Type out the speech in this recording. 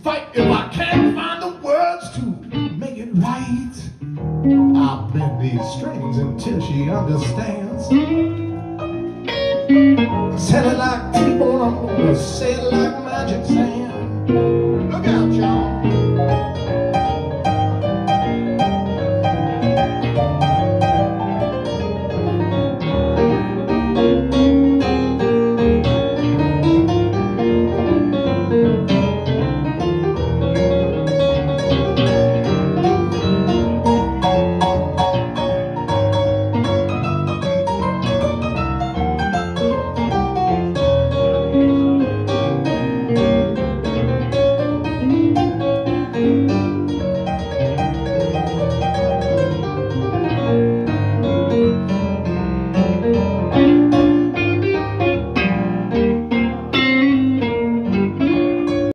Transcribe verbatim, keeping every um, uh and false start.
fight if I can't find the words to make it right. I'll bend these strings until she understands. Tell it like T-bone, I'm gonna say it like magic sand.